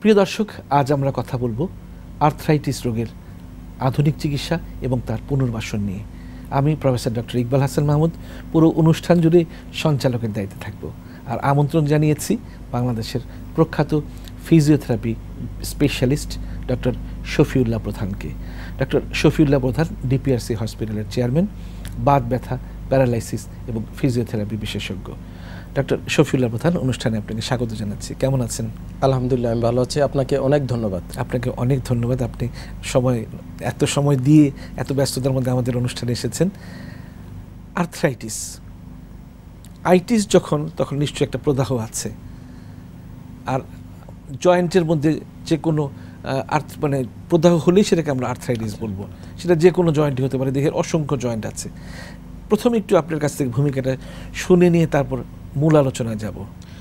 প্রিয় দর্শক, আজ আমরা কথা বলবো আর্থ্রাইটিস রোগের আধুনিক চিকিৎসা এবং তার পুনর্বাসন নিয়ে। আমি প্রফেসর ডক্টর ইকবাল হাসান মাহমুদ পুরো অনুষ্ঠান জুড়ে সঞ্চালকের দায়িত্বে থাকব। আর আমন্ত্রণ জানিয়েছি বাংলাদেশের প্রখ্যাত ফিজিওথেরাপি স্পেশালিস্ট ডক্টর শফিউল্লাহ প্রধানকে। ডক্টর শফিউল্লাহ প্রধান ডিপিআরসি হসপিটালের চেয়ারম্যান, বাত ব্যথা, প্যারালাইসিস এবং ফিজিওথেরাপি বিশেষজ্ঞ। ডক্টর শফিউল্লাহ প্রধান, অনুষ্ঠানে আপনাকে স্বাগত জানাচ্ছি। কেমন আছেন? আলহামদুলিল্লাহ, আমি ভালো আছি। আপনাকে অনেক ধন্যবাদ। আপনাকে অনেক ধন্যবাদ, আপনি এত সময় দিয়ে এত ব্যস্ততার মধ্যে আমাদের অনুষ্ঠানে এসেছেন। আর্থ্রাইটিস তখন নিশ্চয়ই একটা প্রদাহ আছে, আর জয়েন্টের মধ্যে যে কোনো প্রদাহ হলেই সেটাকে আমরা আর্থ্রাইটিস বলবো। সেটা যে কোনো জয়েন্টই হতে পারে, দেহের অসংখ্য জয়েন্ট আছে। প্রথমে একটু আপনার কাছ থেকে ভূমিকাটা শুনে নিয়ে তারপর মূল আলোচনায় যাব।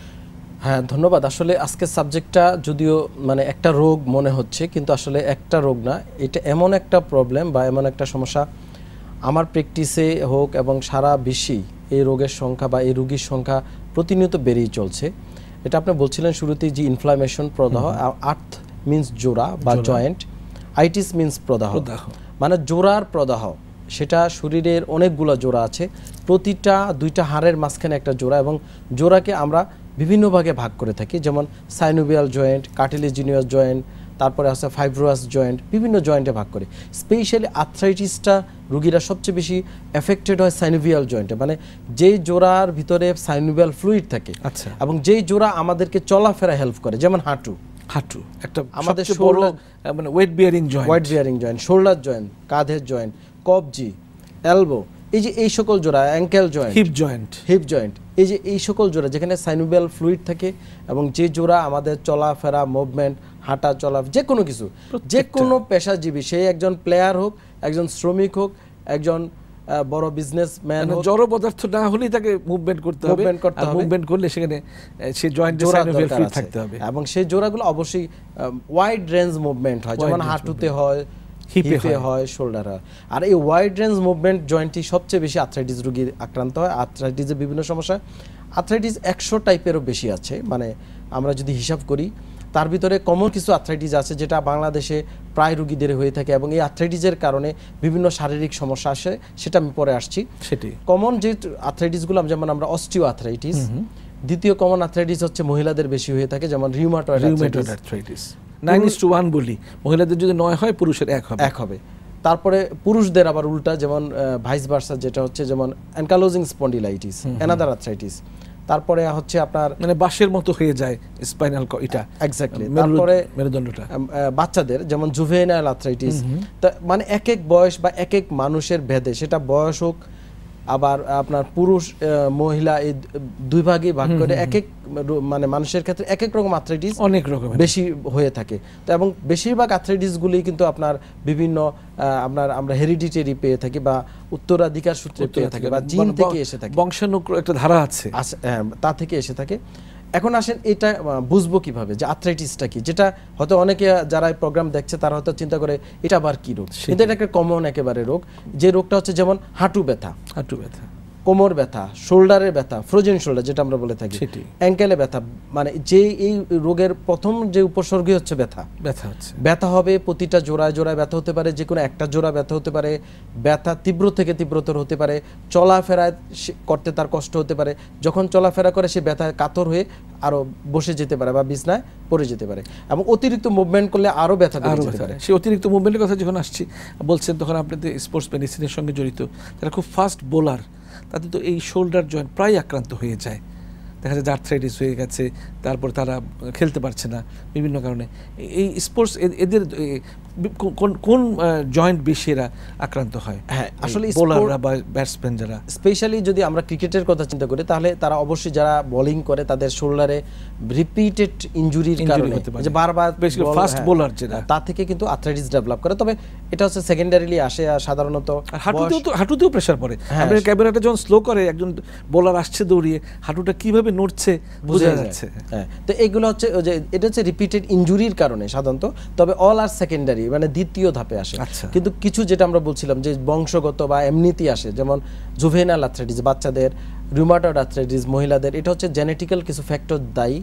হ্যাঁ, ধন্যবাদ। আসলে আজকের সাবজেক্টটা যদিও একটা রোগ মনে হচ্ছে, কিন্তু আসলে একটা রোগ না, এটা এমন একটা প্রবলেম বা এমন একটা সমস্যা, আমার প্র্যাকটিসে হোক এবং সারা বিশ্বেই এই রোগের সংখ্যা বা এই রোগীর সংখ্যা প্রতিনিয়ত বেড়েই চলছে। এটা আপনি বলছিলেন শুরুতেই যে ইনফ্লামেশন, প্রদাহ। আর্থ মিন্স জোড়া বা জয়েন্ট, আইটিস মিন্স প্রদাহ, মানে জোড়ার প্রদাহ। সেটা শরীরের অনেকগুলো জোড়া আছে, প্রতিটা দুইটা হাড়ের মাঝখানে একটা জোড়া, এবং জোড়াকে আমরা বিভিন্ন ভাগে ভাগ করে থাকি, যেমন সাইনোভিয়াল জয়েন্ট, কার্টিলেজিনিয়াস জয়েন্ট, তারপরে আছে ফাইব্রোয়াস জয়েন্ট, বিভিন্ন জয়েন্টে ভাগ করে। স্পেশালি আর্থ্রাইটিসটা রোগীরা সবচেয়ে বেশি এফেক্টেড হয় সাইনোভিয়াল জয়েন্টে, মানে যেই জোড়ার ভিতরে সাইনোভিয়াল ফ্লুইড থাকে, আচ্ছা, এবং যেই জোড়া আমাদেরকে চলাফেরা হেল্প করে, যেমন হাঁটু একটা আমাদের শোল্ডার, মানে weight bearing joint, shoulder joint, কাঁধের জয়েন্ট, কবজি, এলবো, এই যে এই সকল জোড়া, অ্যাঙ্কেল জয়েন্ট, হিপ জয়েন্ট, এই যে এই সকল জোড়া যেখানে সাইনোভিয়াল ফ্লুইড থাকে, এবং যে জোড়া আমাদের চলাফেরা, মুভমেন্ট, হাঁটা চলা, যে কোনো কিছু, যে কোনো পেশাজীবী, সেই একজন প্লেয়ার হোক, একজন শ্রমিক হোক, একজন বড় বিজনেসম্যান হোক, জড় পদার্থ না হলেই তাকে মুভমেন্ট করতে হবে, মুভমেন্ট করলে সেখানে সেই জয়েন্টে সাইনোভিয়াল ফ্লুইড থাকতে হবে, এবং সেই জোড়াগুলো অবশ্যই ওয়াইড রেঞ্জ মুভমেন্ট হয়, যেমন হাঁটুতে হয়, হিপে হয়, শোল্ডার হয়। আর এই ওয়াইড রেঞ্জ মুভমেন্ট জয়েন্টটি সবচেয়ে বেশি আর্থ্রাইটিস রোগী আক্রান্ত হয়। আর্থ্রাইটিসের বিভিন্ন সমস্যা, আর্থ্রাইটিস 100 টাইপেরও বেশি আছে, মানে আমরা যদি হিসাব করি তার ভিতরে কমন কিছু আর্থ্রাইটিস আছে যেটা বাংলাদেশে প্রায় রোগীদের হয়ে থাকে, এবং এই আর্থ্রাইটিসের কারণে বিভিন্ন শারীরিক সমস্যা আসে, সেটা আমি পরে আসছি। সেটি কমন যে আর্থ্রাইটিসগুলো, যেমন আমরা অস্টিও আর্থ্রাইটিস, দ্বিতীয় কমন আর্থ্রাইটিস হচ্ছে মহিলাদের বেশি হয়ে থাকে, যেমন রিউমাটয়েড আর্থ্রাইটিস। 9:1 বলি, মহিলাদের যদি 9 হয়, পুরুষের 1 হবে। তারপরে পুরুষদের আবার উল্টা, যেমন ভাইস ভার্সা, যেটা হচ্ছে যেমন অ্যানকালোজিং স্পন্ডিলাইটিস, অ্যানাদার আর্থ্রাইটিস। তারপরে হচ্ছে আপনার মানে বাঁশের মতো হয়ে যায় স্পাইনাল, এটা এক্স্যাক্টলি। তারপরে মেরুদণ্ডটা বাচ্চাদের যেমন জুভেনাইল আর্থ্রাইটিস, মানে এক এক বয়স বা এক এক মানুষের ভেদে, সেটা বয়স হোক, আবার আপনার পুরুষ মহিলা এই দুই ভাগে ভাগ করে এক এক মানে মানুষের ক্ষেত্রে এক এক রকম আর্থ্রাইটিস অনেক রকম বেশি হয়ে থাকে। তো এবং বেশিরভাগ আর্থ্রাইটিসগুলি কিন্তু আপনার বিভিন্ন আমরা হেরিডিটারি পেয়ে থাকি, বা উত্তরাধিকার সূত্রে পেয়ে থাকি, বা জিন থেকে এসে থাকে, বংশানুক্রম একটা ধারা আছে, তা থেকে এসে থাকে। এখন আসেন, এটা বুঝবো কিভাবে যে আর্থ্রাইটিসটা কি, যেটা হয়তো অনেকে যারা এই প্রোগ্রাম দেখছে তারা হয়তো চিন্তা করে এটা আবার কি রোগ, কিন্তু এটা একটা কমন একেবারে রোগ। যে রোগটা হচ্ছে যেমন হাঁটু ব্যথা, কোমর ব্যথা, শোল্ডারের ব্যথা, ফ্রোজেন শোল্ডার যেটা আমরা বলে থাকি, অ্যাঙ্কেলে ব্যথা, মানে যে এই রোগের প্রথম যে উপসর্গই হচ্ছে ব্যথা হবে। প্রতিটা জোড়ায় জোড়ায় ব্যথা হতে পারে, যে কোনো একটা জোড়া ব্যথা হতে পারে, ব্যথা তীব্র থেকে তীব্রতর হতে পারে, চলাফেরা করতে তার কষ্ট হতে পারে, যখন চলাফেরা করে সে ব্যথায় কাতর হয়ে আরো বসে যেতে পারে বা বিছনায় পড়ে যেতে পারে, এবং অতিরিক্ত মুভমেন্ট করলে আরো ব্যথা বেড়ে যেতে পারে। সেই অতিরিক্ত মুভমেন্টের কথা যখন আসছি বলছেন, তখন আপনি তো স্পোর্টস মেডিসিনের সঙ্গে জড়িত, যারা খুব ফাস্ট বোলার, তাতে তো এই শোল্ডার জয়েন্ট প্রায় আক্রান্ত হয়ে যায়, দেখা যায় যে আর্থ্রাইটিস হয়ে গেছে, তারপর তারা খেলতে পারছে না বিভিন্ন কারণে। এই স্পোর্টস এদের কোন জয়েন্ট বেশি এরা আক্রান্ত হয়? হ্যাঁ, আসলে বোলাররা বা ব্যাটসম্যান যারা, স্পেশালি যদি আমরা ক্রিকেটের কথা চিন্তা করি, তাহলে তারা অবশ্যই যারা বোলিং করে তাদের শোল্ডারে রিপিটেড ইনজুরির কারণে, যে বারবার ফাস্ট বোলার যেটা, তা থেকে কিন্তু আর্থ্রাইটিস ডেভেলপ করে। তবে এটা হচ্ছে সেকেন্ডারিলি আসে, আর সাধারণত হাঁটুতেও প্রেসার পড়ে। আপনার ক্যামেরাটা যখন স্লো করে, একজন বোলার আসছে দৌড়িয়ে, হাঁটুটা কিভাবে নড়ছে বোঝা যাচ্ছে। হ্যাঁ, তো এগুলো হচ্ছে এটা হচ্ছে রিপিটেড ইনজুরির কারণে সাধারণত, তবে অল আর সেকেন্ডারি, মানে দ্বিতীয় ধাপে আসে। কিন্তু কিছু যেটা আমরা বলছিলাম যে বংশগত বা এমনিতেই আসে, যেমন জুভেনাইল আর্থ্রাইটিস বাচ্চাদের, রিউমাটয়েড আর্থ্রাইটিস মহিলাদের, এটা হচ্ছে জেনেটিক্যাল কিছু ফ্যাক্টর দায়ী।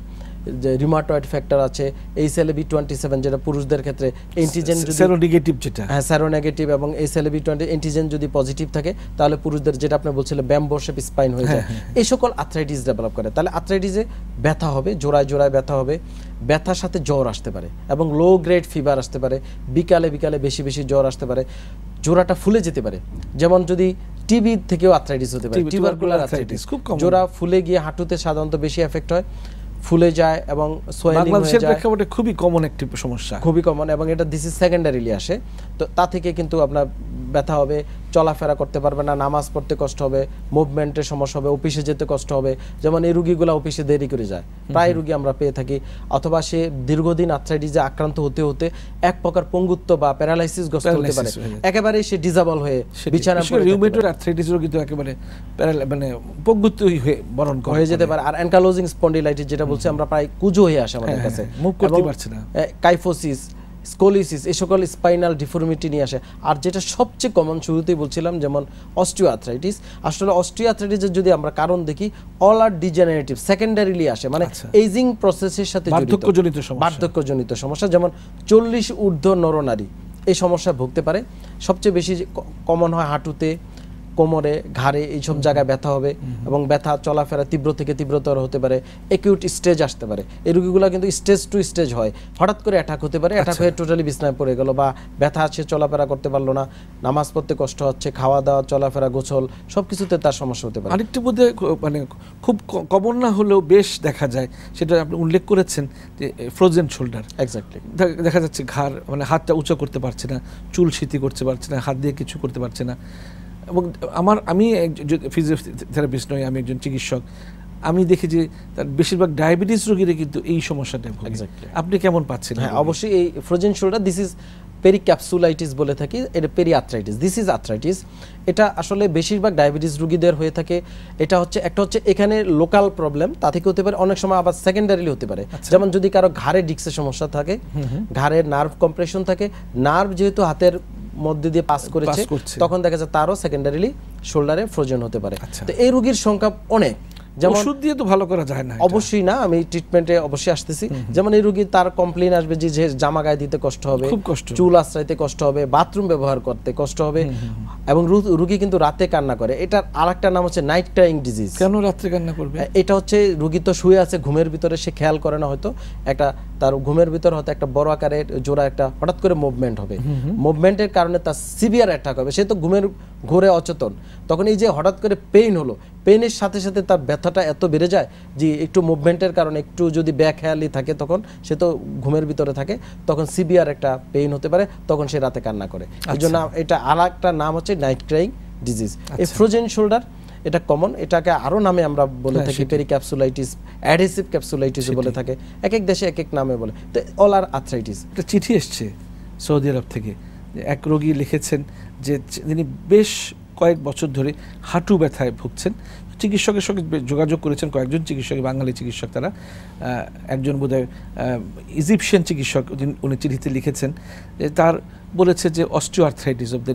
যে রিউমাটয়েড ফ্যাক্টর আছে, HLA-B27 যেটা পুরুষদের ক্ষেত্রে অ্যান্টিজেন যদি সেরোনেগেটিভ যেটা, হ্যাঁ সেরোনেগেটিভ এবং HLA-B20 অ্যান্টিজেন যদি পজিটিভ থাকে তাহলে পুরুষদের যেটা আপনি বলছিলেন ব্যাম্বো শেপ স্পাইন হয়ে যায়, এই সকল আর্থ্রাইটিস ডেভেলপ করে। তাহলে আর্থ্রাইটিসে ব্যথা হবে, জোড়ায় জোড়ায় ব্যথা হবে, ব্যথার সাথে জ্বর আসতে পারে এবং লো গ্রেড ফিভার আসতে পারে, বিকালে বিকালে বেশি বেশি জ্বর আসতে পারে, জোড়াটা ফুলে যেতে পারে। যেমন যদি টিবি থেকেও আর্থ্রাইটিস হতে পারে, টিউবারকুলার আর্থ্রাইটিস খুব কমন, জোড়া ফুলে গিয়ে হাঁটুতে সাধারণত বেশি এফেক্ট হয়, ফুলে যায় এবং সোয়েলিং হয়ে যায়, খুবই কমন একটি সমস্যা, খুবই কমন, এবং এটা দিস ইজ সেকেন্ডারিলি আসে। তো তা থেকে কিন্তু আপনার ব্যথা হবে, চলাফেরা করতে পারবে না, নামাজ পড়তে কষ্ট হবে, মুভমেন্টের সমস্যা হবে, অফিসে যেতে কষ্ট হবে। যেমন এই রোগীগুলো অফিসে দেরি করে যায়, প্রায় রোগী আমরা পেয়ে থাকি, অথবা সে দীর্ঘদিন আর্থ্রাইটিসে আক্রান্ত হতে হতে এক প্রকার পঙ্গুত্ব বা প্যারালাইসিস গ্রস্ত হতে পারে, একেবারে সে ডিসেবল হয়ে বিছানায় পড়ে রিউমেটয়েড আর্থ্রাইটিস রোগী তো একেবারে মানে পঙ্গুত্বই হয়ে বরণ হয়ে যেতে পারে। আর অ্যানকালোজিং স্পন্ডিলাইটিস যেটা বলছি আমরা, প্রায় কুজো হয়ে আসে আমাদের কাছে, মুভ করতে পারছে না, কাইফোসিস, স্কোলিসিস, এই সকল স্পাইনাল ডিফর্মিটি নিয়ে আসে। আর যেটা সবচেয়ে কমন শুরুতেই বলছিলাম যেমন অস্টিওআর্থ্রাইটিস, আসলে অস্টিওআর্থ্রাইটিসের যদি আমরা কারণ দেখি অল আর ডিজেনারেটিভ, সেকেন্ডারিলি আসে, মানে এইজিং প্রসেসের সাথে বার্ধক্যজনিত সমস্যা, যেমন 40 ঊর্ধ্ব নরনারী এই সমস্যায় ভুগতে পারে। সবচেয়ে বেশি কমন হয় হাঁটুতে, কোমরে, ঘাড়ে, এইসব জায়গায় ব্যথা হবে এবং ব্যথা চলাফেরা তীব্র থেকে তীব্রতর হতে পারে, অ্যাকিউট স্টেজ আসতে পারে। এই রোগীগুলো কিন্তু স্টেজ টু স্টেজ হয়, হঠাৎ করে অ্যাটাক হতে পারে, অ্যাটাক হয়ে টোটালি বিছনায় পড়ে গেল, বা ব্যথা আছে, চলাফেরা করতে পারলো না, নামাজ পড়তে কষ্ট হচ্ছে, খাওয়া দাওয়া, চলাফেরা, গোসল সবকিছুতে তার সমস্যা হতে পারে। আরেকটি বোধ মানে খুব কমন না হলেও বেশ দেখা যায়, সেটা আপনি উল্লেখ করেছেন যে ফ্রোজেন শোল্ডার। এক্স্যাক্টলি, দেখা যাচ্ছে ঘাড় মানে হাতটা উঁচু করতে পারছে না, চুল সিথি করতে পারছে না, হাত দিয়ে কিছু করতে পারছে না। এবং আমি ফিজিওথেরাপিস্ট নই, আমি একজন চিকিৎসক, আমি দেখি যে তার বেশিরভাগ ডায়াবেটিস রোগীরা কিন্তু এই সমস্যাটা ভোগে। আপনি কেমন পাচ্ছেন? হ্যাঁ, অবশ্যই এই frozen shoulder, this is pericapsulitis বলে থাকি, এটা পেরিআর্থ্রাইটিস, দিস ইজ আর্থ্রাইটিস। এটা আসলে বেশিরভাগ ডায়াবেটিস রোগীদের হয়ে থাকে। এটা হচ্ছে একটা হচ্ছে এখানে লোকাল প্রবলেম, তা থেকে হতে পারে, অনেক সময় আবার সেকেন্ডারিলি হতে পারে। যেমন যদি কারো ঘাড়ে ডিস্কের সমস্যা থাকে, ঘাড়ের নার্ভ কম্প্রেশন থাকে, নার্ভ যেহেতু হাতের মধ্যে দিয়ে পাস করেছে, তখন দেখা যায় তারও সেকেন্ডারিলি শোল্ডারে ফ্রোজেন হতে পারে। তো এই রোগীর সংখ্যা অনেক, যেমন ওষুধ দিয়ে তো ভালো করা যায় না, অবশ্যই না, আমি ট্রিটমেন্টে অবশ্যই আসতেছি। যেমন এই রোগী তার কমপ্লেইন আসবে যে জামা গায়ে দিতে কষ্ট হবে, খুব কষ্ট, চুল আশ্রাইতে কষ্ট হবে, বাথরুম ব্যবহার করতে কষ্ট হবে, এবং রোগী কিন্তু রাতে কান্না করে। এটার আরেকটা নাম হচ্ছে নাইট ক্রাইং ডিজিজ। কেন রাতে কান্না করবে? এটা হচ্ছে রোগী তো শুয়ে আছে ঘুমের ভিতরে, সে খেয়াল করে না, হয়তো একটা তার ঘুমের ভিতরে হয়তো একটা বড় আকারের জোড়া একটা হঠাৎ করে মুভমেন্ট হবে, মুভমেন্টের কারণে তার সিভিয়ার অ্যাটাক হবে, সে তো ঘুমের ঘোরে অচেতন, তখন এই যে হঠাৎ করে পেইন হলো, পেইনের সাথে সাথে তার ব্যথাটা এত বেড়ে যায় যে একটু মুভমেন্টের কারণে, একটু যদি ব্যাকহেয়ালি থাকে, তখন সে তো ঘুমের ভিতরে থাকে, তখন সিভিয়ার একটা পেইন হতে পারে, তখন সে রাতে কান্না করে। এই জন্য এটা আর একটা নাম হচ্ছে নাইট ক্রাইং ডিজিজ। এই ফ্রোজেন শোল্ডার এটা কমন, এটাকে আরো নামে আমরা বলে থাকি, পেরিক্যাপসুলাইটিস, অ্যাডহেসিভ ক্যাপসুলাইটিস বলে থাকে, এক এক দেশে এক এক নামে বলে। তো অল আর আর্থ্রাইটিস। একটা চিঠি এসছে সৌদি আরব থেকে, এক রোগী লিখেছেন যে তিনি বেশ কয়েক বছর ধরে হাঁটু ব্যথায় ভুগছেন, চিকিৎসকের সঙ্গে যোগাযোগ করেছেন, কয়েকজন চিকিৎসক, বাঙালি চিকিৎসক তারা, একজন বোধহয় ইজিপশিয়ান চিকিৎসক, উনি চিঠিতে লিখেছেন যে তার বলেছে যে osteoarthritis of the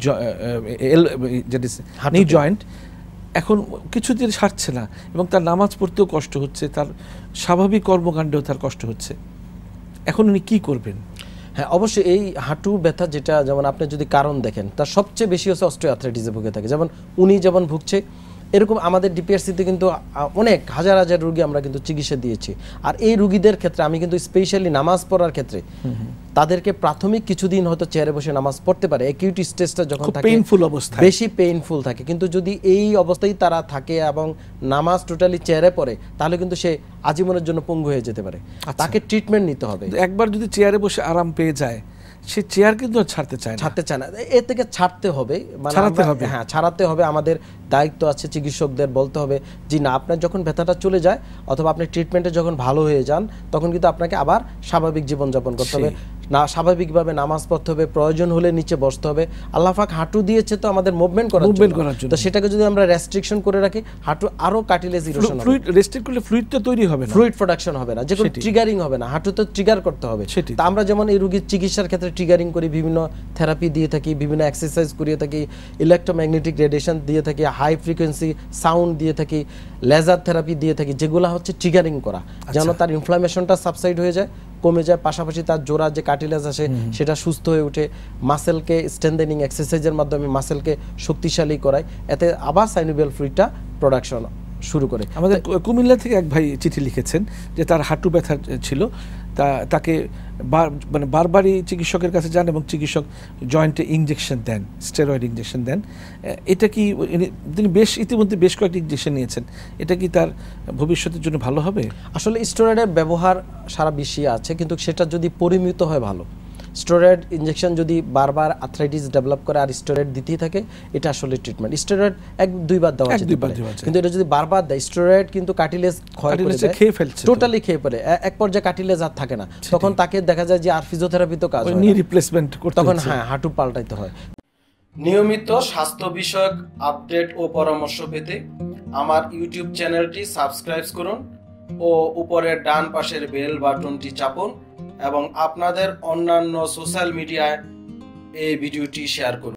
knee joint, এখন কিছুদিন সারছে না, এবং তার নামাজ পড়তেও কষ্ট হচ্ছে, তার স্বাভাবিক কর্মকাণ্ডেও তার কষ্ট হচ্ছে। এখন উনি কী করবেন? হ্যাঁ, অবশ্যই এই হাঁটু ব্যথা যেটা, যেমন আপনি যদি কারণ দেখেন, তার সবচেয়ে বেশি হচ্ছে অস্টিওআর্থ্রাইটিসে ভুগে থাকে। যেমন উনি যেমন ভুগছে, এরকম আমাদের ডিপিআরসিতে কিন্তু অনেক হাজার হাজার রোগী আমরা কিন্তু চিকিৎসা দিয়েছি। আর এই রোগীদের ক্ষেত্রে আমি কিন্তু স্পেশালি নামাজ পড়ার ক্ষেত্রে তাদেরকে প্রাথমিক কিছুদিন হয়তো চেয়ারে বসে নামাজ পড়তে পারে, অ্যাকিউট স্টেজটা যখন থাকে, পেইনফুল অবস্থা, বেশি পেইনফুল থাকে, কিন্তু যদি এই অবস্থায় তারা থাকে এবং নামাজ টোটালি চেয়ারে পড়ে, তাহলে কিন্তু সে আজীবনের জন্য পঙ্গু হয়ে যেতে পারে। তাকে ট্রিটমেন্ট নিতে হবে। একবার যদি চেয়ারে বসে আরাম পেয়ে যায়, সে চেয়ার কিন্তু ছাড়তে চায় না, এর থেকে ছাড়তে হবে, হ্যাঁ ছাড়াতে হবে। আমাদের দায়িত্ব আছে চিকিৎসকদের, বলতে হবে যে না, আপনার যখন ব্যথাটা চলে যায় অথবা আপনি ট্রিটমেন্টে যখন ভালো হয়ে যান, তখন কিন্তু আপনাকে আবার স্বাভাবিক জীবনযাপন করতে হবে, না স্বাভাবিকভাবে নামাজ পড়তে হবে, প্রয়োজন হলে নিচে বসতে হবে। আল্লাহ পাক হাঁটু দিয়েছে তো আমাদের মুভমেন্ট করার জন্য, তো সেটাকে যদি আমরা রেস্ট্রিকশন করে রাখি, হাঁটু আরো কার্টিলেজ ইরোশন হবে, রেস্ট্রিক্ট করলে ফ্লুইড তো তৈরি হবে না, ফ্লুইড প্রোডাকশন হবে না, যে কোনো ট্রিগারিং হবে না, হাঁটু তো ট্রিগার করতে হবে। তা আমরা যেমন এই রোগীর চিকিৎসার ক্ষেত্রে ট্রিগারিং করি, বিভিন্ন থেরাপি দিয়ে থাকি, বিভিন্ন এক্সারসাইজ করিয়ে থাকি, ইলেকট্রোম্যাগনেটিক রেডিয়েশন দিয়ে থাকি, হাই ফ্রিকোয়েন্সি সাউন্ড দিয়ে থাকি, লেজার থেরাপি দিয়ে থাকি, যেগুলো হচ্ছে ট্রিগারিং করা, যেন তার ইনফ্লামেশনটা সাবসাইড হয়ে যায়, কমে যায়, পাশাপাশি তার জোড়া যে কার্টিলেজ আসে সেটা সুস্থ হয়ে ওঠে, মাসেলকে স্ট্রেনথেনিং এক্সারসাইজের মাধ্যমে মাসেলকে শক্তিশালী করায়, এতে আবার সাইনোভিয়াল ফ্লুইডটা প্রোডাকশন শুরু করে। আমাদের কুমিল্লা থেকে এক ভাই চিঠি লিখেছেন যে তার হাঁটু ব্যথা ছিল, তাকে মানে বারবারই চিকিৎসকের কাছে যান এবং চিকিৎসক জয়েন্টে ইনজেকশন দেন, স্টেরয়েড ইনজেকশন দেন। এটা কি তিনি ইতিমধ্যে বেশ কয়েকটি ইনজেকশন নিয়েছেন, এটা কি তার ভবিষ্যতের জন্য ভালো হবে? আসলে স্টেরয়েডের ব্যবহার সারা বিশ্বে আছে, কিন্তু সেটা যদি পরিমিত হয় ভালো। স্টেরয়েড ইনজেকশন যদি বারবার আর্থ্রাইটিস ডেভেলপ করে আর স্টেরয়েড দিতেই থাকে, এটা আসলে ট্রিটমেন্ট। স্টেরয়েড 1-2 বার দেওয়া যেতে পারে, কিন্তু এটা যদি বারবার দেয়, স্টেরয়েড কিন্তু কার্টিলেজ ক্ষয় করে দেয়, খেয়ে ফেলছে, টোটালি খেয়ে ফেলে, এক পর্যায়ে কার্টিলেজ আর থাকে না, তখন তাকে দেখা যায় যে আর ফিজিওথেরাপি তো কাজ হয় না, রিপ্লেসমেন্ট করতে, তখন হাঁটু পাল্টাইতে হয়। নিয়মিত স্বাস্থ্য বিষয়ক আপডেট ও পরামর্শ পেতে আমার ইউটিউব চ্যানেলটি সাবস্ক্রাইব করুন ও উপরের ডান পাশের বেল বাটনটি চাপুন, এবং আপনাদের অন্যান্য সোশ্যাল মিডিয়ায় এই ভিডিওটি শেয়ার করুন।